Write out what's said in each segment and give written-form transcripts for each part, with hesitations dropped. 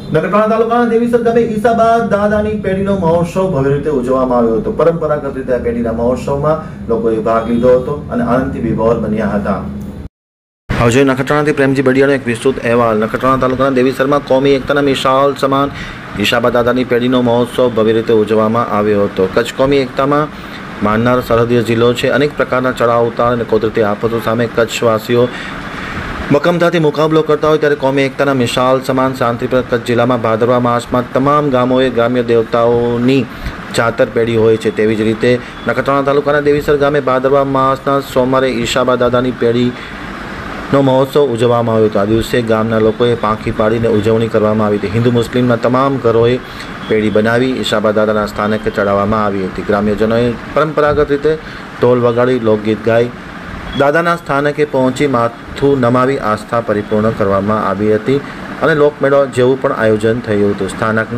નખત્રાણા તાલુકાના દેવીસર ગામે ઈસાબા દાદાની પેઢીનો મહોત્સવ ભવ્ય રીતે ઉજવવામાં આવ્યો હતો। પરંપરાગત રીતે આ પેઢીના મહોત્સવમાં લોકોએ ભાગ લીધો હતો અને આનંદથી વિભોર બન્યા હતા। હવે જોઈએ નખત્રાણાથી પ્રેમજી બડિયાનો એક વિસ્તૃત અહેવાલ। નખત્રાણા તાલુકાના દેવીસરમાં કોમી એકતાના મિસાલ સમાન ઈસાબા દાદાની પેઢીનો મહોત્સવ ભવ્ય રીતે ઉજવવામાં આવ્યો હતો। કચ્છ કોમી એકતામાં માનનાર સરહદીય જિલ્લો છે। અનેક પ્રકારના ચડાવ ઉતાર અને કુદરતી આફતો સામે કચ્છવાસીઓ મક્કમતાથી મુકાબલો કરતા હોય ત્યારે કોમી એકતાના મિસાલ સમાન શાંતિપ્રિય કચ્છ જિલ્લામાં ભાદરવા માસમાં તમામ ગામોએ ગ્રામ્ય દેવતાઓની જાતર પેઢી હોય છે। તેવી જ રીતે નખત્રાણા તાલુકાના દેવીસર ગામે ભાદરવા માસના સોમવારે ઈસાબા દાદાની પેઢીનો મહોત્સવ ઉજવવામાં આવ્યો હતો। આ દિવસે ગામના લોકોએ પાંખી પાડીને ઉજવણી કરવામાં આવી હતી। હિન્દુ મુસ્લિમના તમામ ઘરોએ પેઢી બનાવી ઈસાબા દાદાના સ્થાનકે ચડાવવામાં આવી હતી। ગ્રામ્યજનોએ પરંપરાગત રીતે ઢોલ વગાડી લોકગીત ગાઈ દાદાના સ્થાનકે પહોંચી માથું નમાવી આસ્થા પરિપૂર્ણ કરવામાં આવી હતી અને લોકમેળો જેવું પણ આયોજન થયું હતું।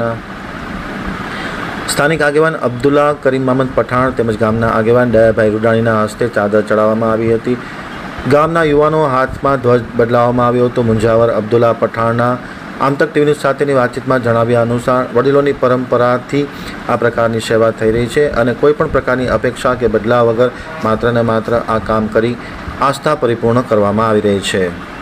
સ્થાનિક આગેવાન અબ્દુલ્લા કરીમ મહમદ પઠાણ તેમજ ગામના આગેવાન દયાભાઈ રૂડાણીના હસ્તે ચાદર ચડાવવામાં આવી હતી। ગામના યુવાનો હાથમાં ધ્વજ બદલાવવામાં આવ્યો હતો। મુંજાવર અબ્દુલ્લા પઠાણના આમતક ટીવી ન્યૂઝ સાથેની વાતચીતમાં જણાવ્યા અનુસાર વડીલોની પરંપરાથી આ પ્રકારની સેવા થઈ રહી છે અને કોઈપણ પ્રકારની અપેક્ષા કે બદલાવ વગર માત્ર ને માત્ર આ કામ કરી આસ્થા પરિપૂર્ણ કરવામાં આવી રહી છે।